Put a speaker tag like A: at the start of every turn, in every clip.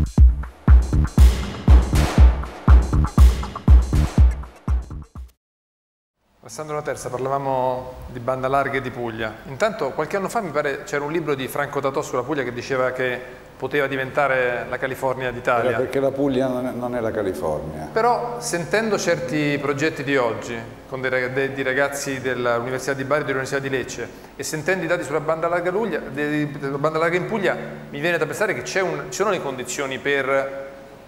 A: Alessandro Laterza, parlavamo di banda larga e di Puglia. Intanto qualche anno fa mi pare c'era un libro di Franco Tatò sulla Puglia che diceva che poteva diventare la California d'Italia.
B: Perché la Puglia non è la California.
A: Però sentendo certi progetti di oggi, con di ragazzi dell'Università di Bari e dell'Università di Lecce, e sentendo i dati sulla banda larga, banda larga in Puglia, mi viene da pensare che ci sono le condizioni per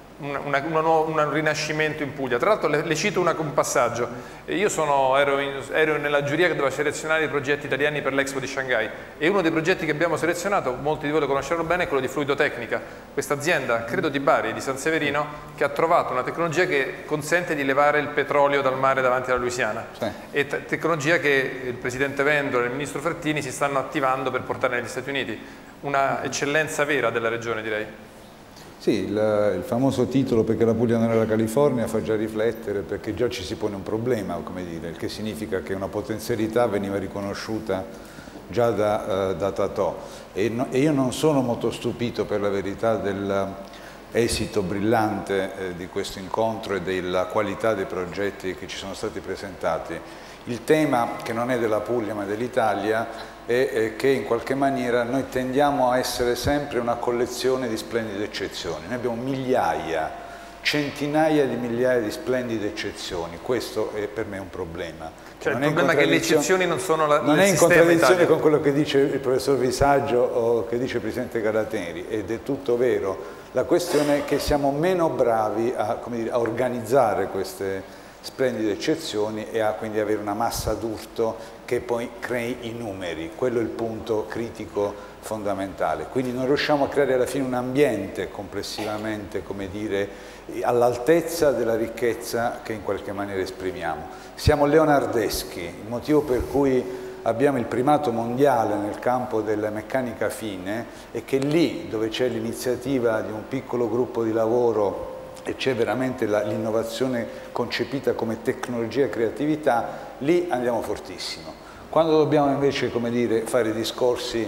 A: un rinascimento in Puglia. Tra l'altro le cito un passaggio. Io ero nella giuria che doveva selezionare i progetti italiani per l'Expo di Shanghai e uno dei progetti che abbiamo selezionato, molti di voi lo conosceranno bene, è quello di Fluidotecnica, questa azienda, credo di Bari, di San Severino, che ha trovato una tecnologia che consente di levare il petrolio dal mare davanti alla Louisiana. Sì. E tecnologia che il presidente Vendola e il ministro Frattini si stanno attivando per portare negli Stati Uniti. Una eccellenza vera della regione, direi.
B: Sì, il famoso titolo "Perché la Puglia non è la California" fa già riflettere, perché già ci si pone un problema, come dire, il che significa che una potenzialità veniva riconosciuta già da Tatò. E io non sono molto stupito, per la verità, dell'esito brillante di questo incontro e della qualità dei progetti che ci sono stati presentati. Il tema, che non è della Puglia ma dell'Italia, è che in qualche maniera noi tendiamo a essere sempre una collezione di splendide eccezioni. Noi abbiamo migliaia, centinaia di migliaia di splendide eccezioni. Questo è per me un problema.
A: Cioè il problema è che le eccezioni non sono il
B: non è in
A: sistema
B: contraddizione
A: Italia.
B: con quello che dice il professor Visaggio o che dice il presidente Galateri, ed è tutto vero. La questione è che siamo meno bravi a, come dire, a organizzare queste splendide eccezioni e a quindi avere una massa d'urto che poi crei i numeri. Quello è il punto critico fondamentale. Quindi non riusciamo a creare alla fine un ambiente complessivamente, come dire, all'altezza della ricchezza che in qualche maniera esprimiamo. Siamo leonardeschi, il motivo per cui abbiamo il primato mondiale nel campo della meccanica fine è che lì dove c'è l'iniziativa di un piccolo gruppo di lavoro e c'è veramente l'innovazione concepita come tecnologia e creatività, lì andiamo fortissimo. Quando dobbiamo invece, come dire, fare discorsi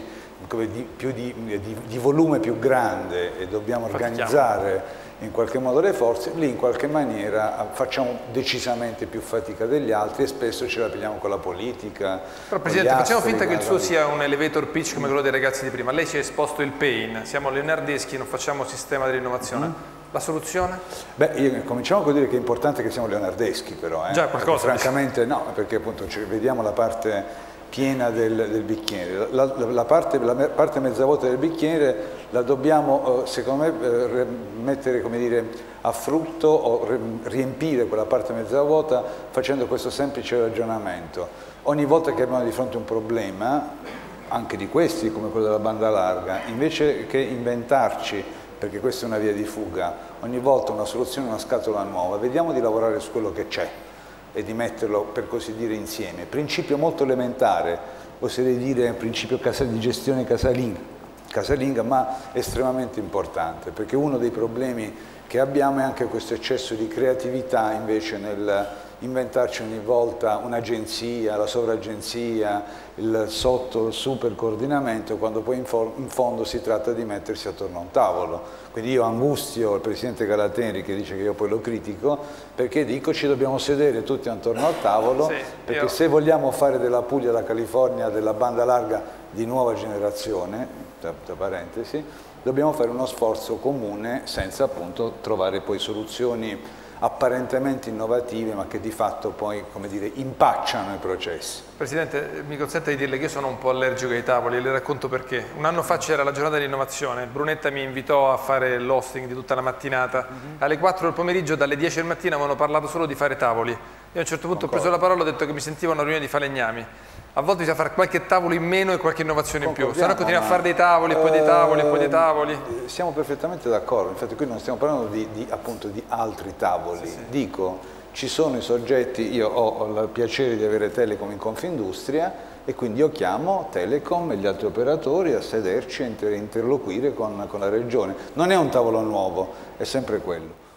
B: di volume più grande e dobbiamo organizzare in qualche modo le forze, lì in qualche maniera facciamo decisamente più fatica degli altri e spesso ce la pigliamo con la politica.
A: Però Presidente, facciamo finta che il suo sia un elevator pitch come quello dei ragazzi di prima. Lei ci ha esposto il pain, siamo leonardeschi, non facciamo sistema dell'innovazione. La soluzione? Beh,
B: cominciamo con dire che è importante che siamo leonardeschi, però.
A: Già, qualcosa.
B: Francamente no, perché appunto vediamo la parte piena del bicchiere. La parte mezza vuota del bicchiere la dobbiamo, secondo me, mettere, come dire, a frutto o riempire quella parte mezza vuota facendo questo semplice ragionamento. Ogni volta che abbiamo di fronte un problema, anche di questi, come quello della banda larga, invece che inventarci, perché questa è una via di fuga, ogni volta una soluzione, una scatola nuova, vediamo di lavorare su quello che c'è e di metterlo, per così dire, insieme. Principio molto elementare, oserei dire un principio di gestione casalinga, ma estremamente importante, perché uno dei problemi che abbiamo è anche questo eccesso di creatività invece nel inventarci ogni volta un'agenzia, la sovraagenzia, il super coordinamento, quando poi in fondo si tratta di mettersi attorno a un tavolo. Quindi io angustio il presidente Galateri che dice che io poi lo critico, perché dico ci dobbiamo sedere tutti attorno al tavolo, sì, perché se vogliamo fare della Puglia la California della banda larga di nuova generazione, tra parentesi, dobbiamo fare uno sforzo comune senza appunto trovare poi soluzioni apparentemente innovative ma che di fatto poi, come dire, impacciano i processi.
A: Presidente, mi consente di dirle che io sono un po' allergico ai tavoli, le racconto perché. Un anno fa c'era la giornata dell'innovazione, Brunetta mi invitò a fare l'hosting di tutta la mattinata, alle 4 del pomeriggio, dalle 10 del mattino avevano parlato solo di fare tavoli. Io a un certo punto ho preso la parola e ho detto che mi sentivo una riunione di falegnami. A volte bisogna fare qualche tavolo in meno e qualche innovazione in più, se no continua a fare dei tavoli, poi dei tavoli, e poi dei tavoli.
B: Siamo perfettamente d'accordo, infatti qui non stiamo parlando appunto di altri tavoli, sì. Dico, ci sono i soggetti, io ho il piacere di avere Telecom in Confindustria e quindi io chiamo Telecom e gli altri operatori a sederci e interloquire con la regione. Non è un tavolo nuovo, è sempre quello.